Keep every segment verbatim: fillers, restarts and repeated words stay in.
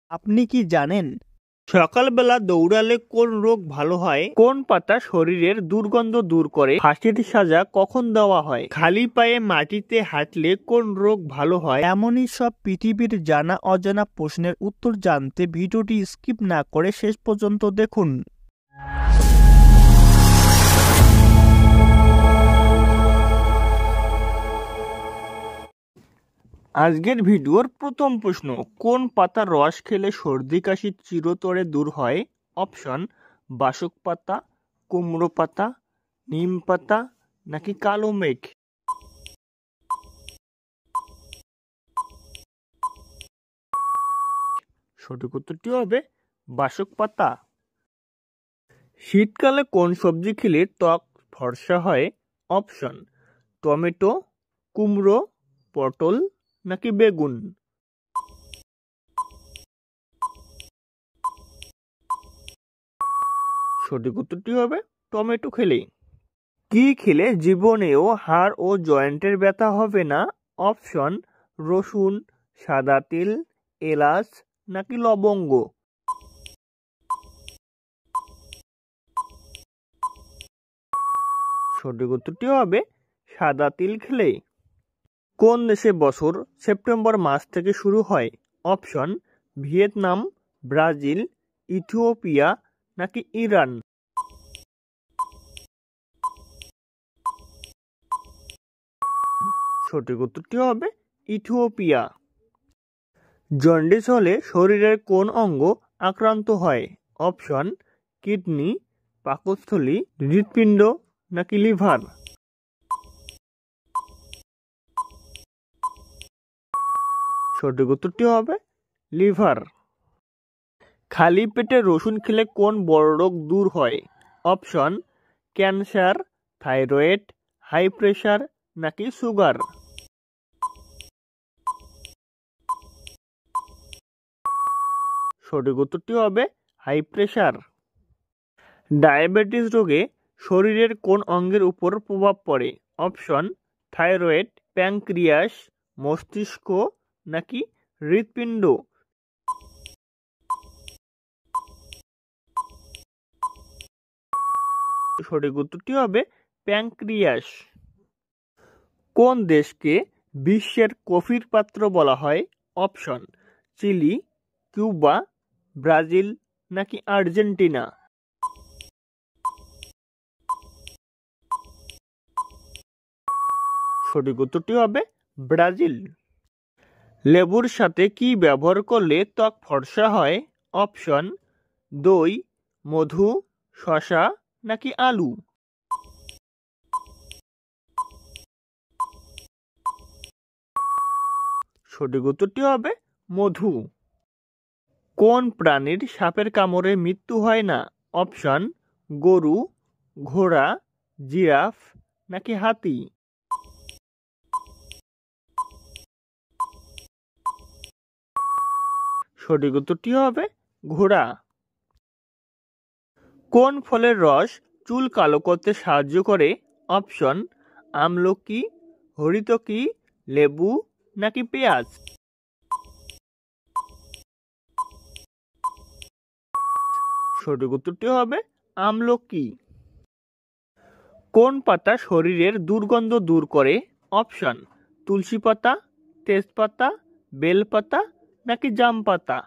আপনি কি জানেন সকালবেলা দৌড়ালে কোন রোগ ভালো হয়? কোন পাতা শরীরের দুর্গন্ধ দূর করে? ফাঁসির সাজা কখন দেওয়া হয়? খালি পায়ে মাটিতে হাঁটলে কোন রোগ ভালো হয়? এমনই সব পৃথিবীর জানা অজানা প্রশ্নের উত্তর জানতে ভিডিওটি স্কিপ না করে শেষ পর্যন্ত দেখুন। আজকের ভিডিওর প্রথম প্রশ্ন, কোন পাতার রস খেলে সর্দি কাশি চিরতরে দূর হয়? অপশন বাসক পাতা, কুমড়ো পাতা, নিম পাতা নাকি কালো মেঘ? সঠিক উত্তরটি হবে বাসক পাতা। শীতকালে কোন সবজি খেলে ত্বক ফর্সা হয়? অপশন টমেটো, কুমড়ো, পটল নাকি বেগুন? সঠিক উত্তরটি হবে টমেটো খেলে। কি খেলে জীবনেও হাড় ও জয়েন্টের ব্যথা হবে না? অপশন রসুন, সাদা তিল, এলাচ নাকি লবঙ্গ? সঠিক উত্তরটি হবে সাদা তিল খেলে। কোন দেশে বছর সেপ্টেম্বর মাস থেকে শুরু হয়? অপশন ভিয়েতনাম, ব্রাজিল, ইথিওপিয়া নাকি ইরান? সঠিক উত্তরটি হবে ইথিওপিয়া। জন্ডিস হলে শরীরের কোন অঙ্গ আক্রান্ত হয়? অপশন কিডনি, পাকস্থলী, হৃৎপিণ্ড নাকি লিভার? সঠিক উত্তরটি হবে লিভার। খালি পেটে রসুন খেলে কোন বড় রোগ দূর হয়? Option cancer, thyroid, high pressure নাকি সুগার? সঠিক উত্তরটি হবে হাই প্রেশার। ডায়াবেটিস রোগে শরীরের কোন অঙ্গের উপর প্রভাব পড়ে? অপশন থাইরয়েড, প্যানক্রিয়াস, মস্তিষ্ক নাকি হৃৎপিণ্ড? সঠিক উত্তরটি হবে প্যানক্রিয়াস। কোন দেশকে বিশ্বের কফির পাত্র বলা হয়? অপশন চিলি, কিউবা, ব্রাজিল নাকি আর্জেন্টিনা? সঠিক উত্তরটি হবে ব্রাজিল। লেবুর সাথে কি ব্যবহার করলে ত্বক ফর্সা হয়? অপশন দই, মধু, শসা নাকি আলু? সঠিক উত্তরটি হবে মধু। কোন প্রাণীর সাপের কামড়ে মৃত্যু হয় না? অপশন গরু, ঘোড়া, জিরাফ নাকি হাতি? সঠিক উত্তরটি হবে ঘোড়া। কোন ফলের রস চুল কালো করতে সাহায্য করে? অপশন আমলকি, হরিতকি, লেবু নাকি পেঁয়াজ? সঠিক উত্তরটি হবে আমলকি। কোন পাতা শরীরের দুর্গন্ধ দূর করে? অপশন তুলসী পাতা, তেজপাতা, বেলপাতা নাকি জাম পাতা?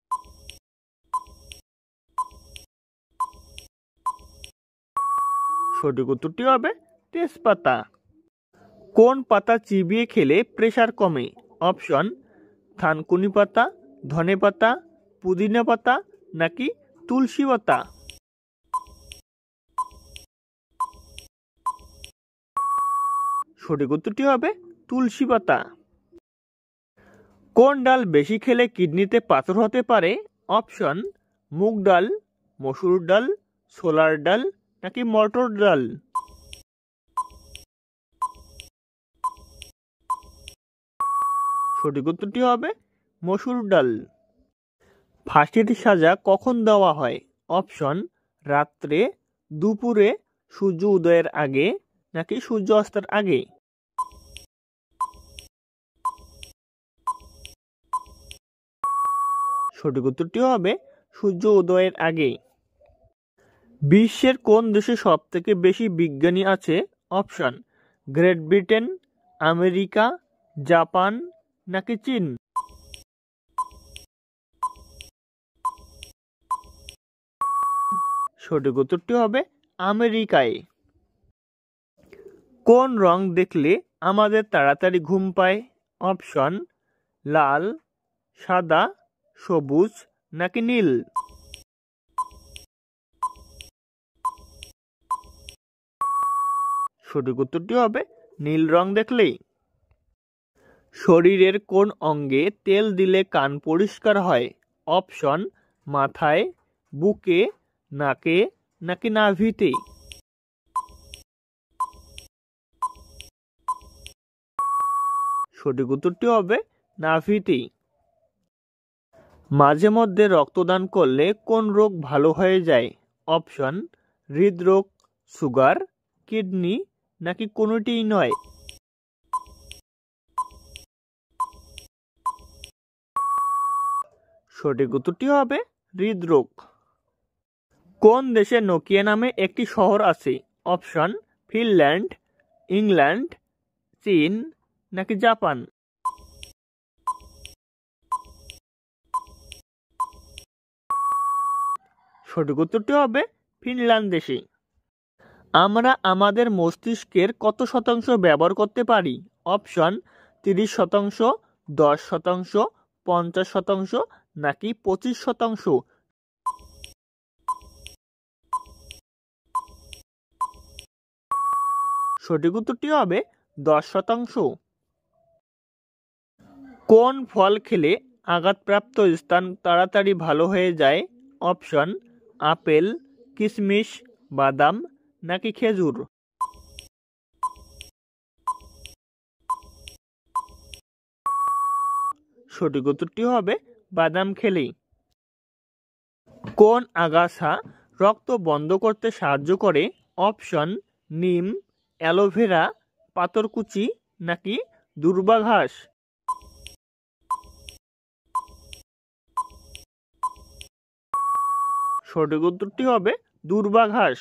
সঠিক উত্তরটি হবে তেজপাতা। কোন পাতা চিবিয়ে খেলে প্রেসার কমে? অপশন থানকুনি পাতা, ধনে পাতা, পুদিনা পাতা নাকি তুলসী পাতা? সঠিক উত্তরটি হবে তুলসী পাতা। কোন ডাল বেশি খেলে কিডনিতে পাথর হতে পারে? অপশন মুগ ডাল, মসুর ডাল, ছোলার ডাল নাকি মটর ডাল? সঠিক উত্তরটি হবে মসুর ডাল। ফাঁসির সাজা কখন দেওয়া হয়? অপশন রাত্রে, দুপুরে, সূর্য উদয়ের আগে নাকি সূর্য অস্তের আগে? সঠিক উত্তরটি হবে সূর্য উদয়ের আগে। বিশ্বের কোন দেশে সব থেকে বেশি বিজ্ঞানী আছে? Option Great Britain, America, Japan নাকি চীন? সঠিক উত্তরটি হবে আমেরিকায়। কোন রং দেখলে আমাদের তাড়াতাড়ি ঘুম পায়? অপশন লাল, সাদা, সবুজ নাকি নীল? সঠিক উত্তরটি হবে নীল রং দেখলেই। শরীরের কোন অঙ্গে তেল দিলে কান পরিষ্কার হয়? অপশন মাথায়, বুকে, নাকে নাকি নাভিতে? সঠিক উত্তরটি হবে নাভিতে। মাঝে মধ্যে রক্তদান করলে কোন রোগ ভালো হয়ে যায়? অপশন হৃদরোগ, সুগার, কিডনি নাকি কোনোটিই নয়? সঠিক উত্তরটি হবে হৃদরোগ। কোন দেশে নোকিয়া নামে একটি শহর আছে? অপশন ফিনল্যান্ড, ইংল্যান্ড, চীন নাকি জাপান? সঠিক উত্তরটি হবে ফিনল্যান্ড দেশে। আমরা আমাদের মস্তিষ্কের কত শতাংশ ব্যবহার করতে পারি? অপশন তিরিশ শতাংশ, দশ শতাংশ, পঞ্চাশ শতাংশ নাকি পঁচিশ শতাংশ? সঠিক উত্তরটি হবে দশ শতাংশ। কোন ফল খেলে আঘাতপ্রাপ্ত স্থান তাড়াতাড়ি ভালো হয়ে যায়? অপশন আপেল, কিশমিশ, বাদাম নাকি খেজুর? সঠিক উত্তরটি হবে বাদাম খেলেই। কোন আগাছা রক্ত বন্ধ করতে সাহায্য করে? অপশন নিম, অ্যালোভেরা, পাথরকুচি নাকি দূর্বা ঘাস? সঠিক উত্তরটি হবে দূর্বা ঘাস।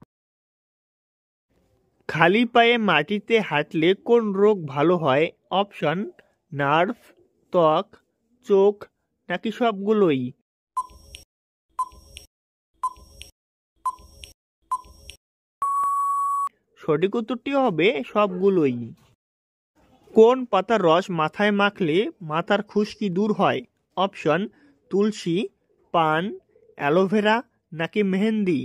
খালি পায়ে মাটিতে হাঁটলে কোন রোগ ভালো হয়? অপশন নার্ভ, ত্বক, চোখ নাকি সবগুলোই? সঠিক উত্তরটি হবে সবগুলোই। কোন পাতার রস মাথায় মাখলে মাথার খুশকি দূর হয়? অপশন তুলসী, পান, অ্যালোভেরা নাকি মেহেন্দি?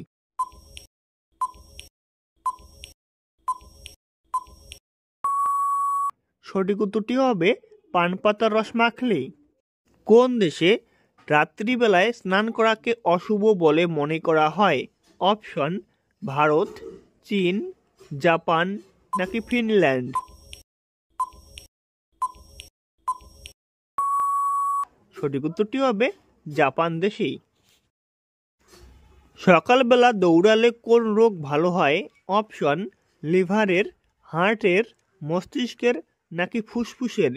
সঠিক উত্তরটি হবে পান পাতার রস মাখলে। কোন দেশে রাত্রিবেলায় স্নান করাকে অশুভ বলে মনে করা হয়? অপশন ভারত, চীন, জাপান নাকি ফিনল্যান্ড? সঠিক উত্তরটি হবে জাপান দেশেই। সকালবেলা দৌড়ালে কোন রোগ ভালো হয়? অপশন লিভারের, হার্টের, মস্তিষ্কের নাকি ফুসফুসের?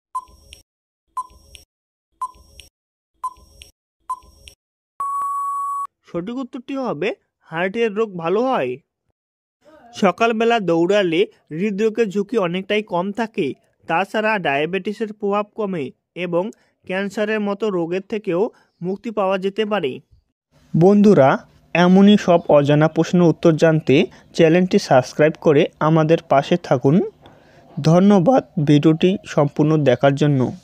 সঠিক উত্তরটি হবে হার্টের রোগ ভালো হয়। সকালবেলা দৌড়ালে হৃদরোগের ঝুঁকি অনেকটাই কম থাকে, তাছাড়া ডায়াবেটিসের প্রভাব কমে এবং ক্যান্সারের মতো রোগের থেকেও মুক্তি পাওয়া যেতে পারে। বন্ধুরা, এমনই সব অজানা প্রশ্নের উত্তর জানতে চ্যানেলটি সাবস্ক্রাইব করে আমাদের পাশে থাকুন। ধন্যবাদ ভিডিওটি সম্পূর্ণ দেখার জন্য।